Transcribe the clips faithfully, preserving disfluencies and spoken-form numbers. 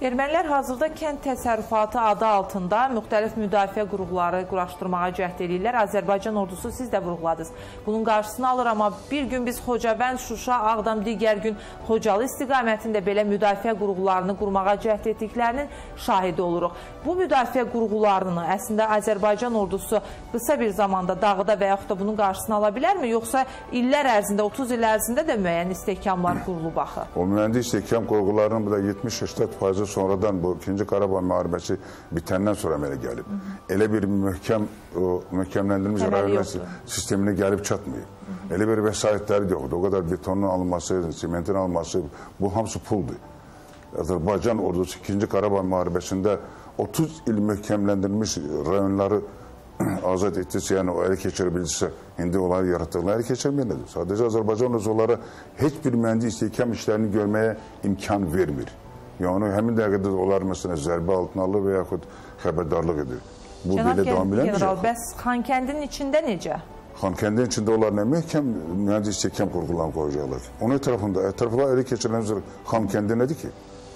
Ermənilər hazırda kənd təsərrüfatı adı altında müxtəlif müdafiə qurğuları quraşdırmağa cəhd edirlər. Azərbaycan ordusu siz də vurğuladınız. Bunun qarşısını alır, amma bir gün biz Xocavənd, Şuşa, Ağdam, digər gün Xocalı istiqamətində belə müdafiə qurğularını qurmağa cəhd etdiklərinin şahidi oluruq. Bu müdafiə qurğularını əslində Azərbaycan ordusu qısa bir zamanda dağıda və yaxud da bunun qarşısını ala bilərmi? Yoxsa illər ərzində, otuz il ərzində də müəyyən istehkamlar qurulub axı? O müəyyən istehkam qurğularının da yetmiş səksən faizi sonradan bu ikinci Qarabağ müharibəsi bitəndən sonra əmələ gəlib. Hı -hı. Elə bir möhkəm, o, möhkəmləndirilmiş rayonlar sisteminə gəlib çatmayıb. Hı -hı. Elə bir vəsaitləri yoxdur. O kadar betonun alınması, sementin alınması, bu hamısı puldur. Azərbaycan ordusu ikinci Qarabağ müharibəsində otuz il möhkəmləndirilmiş rayonları azad etdirsə, yəni o ələ keçirə bilirsə, indi onları yaratdıqları ələ keçirməyədir. Sadəcə Azərbaycan ordusu onlara heç bir mühəndis istehkam işlərini görməyə imkan vermir. Yəni həmin dəqiqədə onlar məsələn zərbə altına alır və yaxud xəbərdarlıq edir. Bu Cənab belə davam eləməyəcək. General, bəs Xankəndinin içində necə? Xankəndinin içində onlar nə möhkəm mühəndis istehkam qurğularını qoyacaqlar. Onun ətrafında, ətraflar elə keçirilən Xankəndi nədir ki?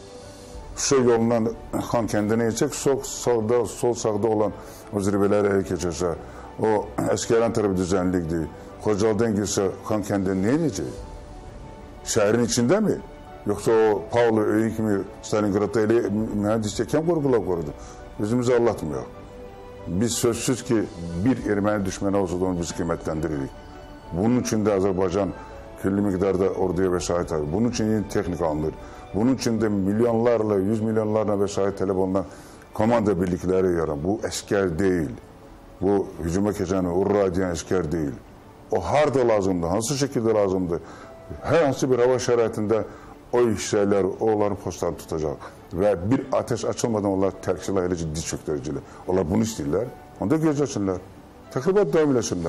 Şuşa yolundan Xankəndinə geçək, sol sağda, sol sağda olan o zirvələri elə keçirsə, o əskəran tərəfi düzənlikdir. Xocalıdan girsə Xankəndin nə edəcək? Şəhərin içində mi? Yoxsa o Pavlo öyün kimi Stalingradda elə mühəndis istehkam qurğular qorudu. Özümüzü anlatmıyor. Biz sözsüz ki bir erməni düşməni olsa da onu biz qiymətləndiririk. Bunun üçün də Azərbaycan külli miqdarda orduya vəsait alır. Bunun üçün yeni texnika alınır. Bunun üçün də milyonlarla, yüz milyonlarla vəsait tələb olunan komanda birlikləri yaran. Bu əskər deyil. Bu hücuma keçən, urra deyən əskər deyil. O harada lazımdır, hansı şəkildə lazımdır? Hər hansı bir hava şəraitində o hissələr, onların postlarını tutacaq və bir ateş açılmadan onlar tərksilah elə ciddi çöktürücülər. Onlar bunu istəyirlər, onda gözləsinlər, təxribat davam eləsinlər.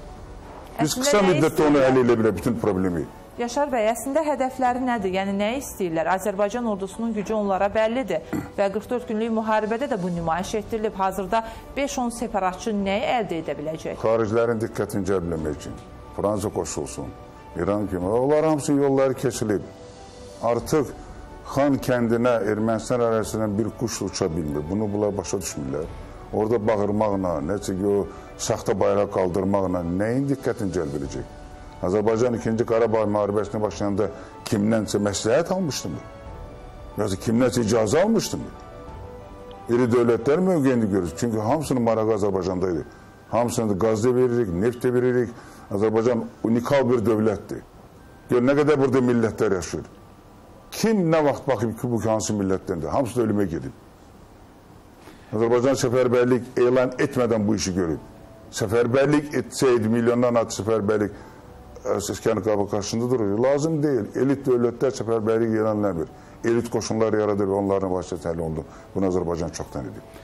Biz qısa müddətdə onu ələ elə bilər, bütün problemi. Yaşar bəy, əslində hədəfləri nədir? Yəni, nə istəyirlər? Azərbaycan ordusunun gücü onlara bəllidir və qırx dörd günlük müharibədə də bu nümayiş etdirilib. Hazırda beş on separatçı nəyi əldə edə biləcək? Xaricilərin diqqətini cəlbləmək üçün Fransa qoşulsun, İran kimi, onlar hamısı yolları keçilib. Artıq Xan kəndinə, Ermənistan ərazisindən bir quş uça bilmir. Bunu bunlar başa düşmürlər. Orada bağırmaqla, necə ki o saxta bayraq qaldırmaqla nəyin diqqətini cəlb edəcək? Azərbaycan ikinci Qarabağ müharibəsinə başlayanda kimdənsə məsləhət almışdı mı? Yoxsa kimdənsə icazə almışdı mı? İri dövlətlər mövqeyini görürüz. Çünki hamısının marağı Azərbaycandaydı. Hamısını da qazda veririk, neft də veririk. Azərbaycan unikal bir dövlətdir. Gör, nə qədər burada millətlər yaşayır. Kim nə vaxt baxıb ki, bu hansı millətdəndir? Hamısı da ölümə gedib. Azərbaycan səfərbərlik elan etmədən bu işi görüb. Səfərbərlik etsəydi, milyonlarla səfərbərlik Əskəran Qarabağ qarşısında durur. Lazım deyil. Elit dövlətlər səfərbərlik elan eləmir. Elit qoşunlar yaradır və onların vasitəsilə oldu. Bunu Azərbaycan çoxdan edib.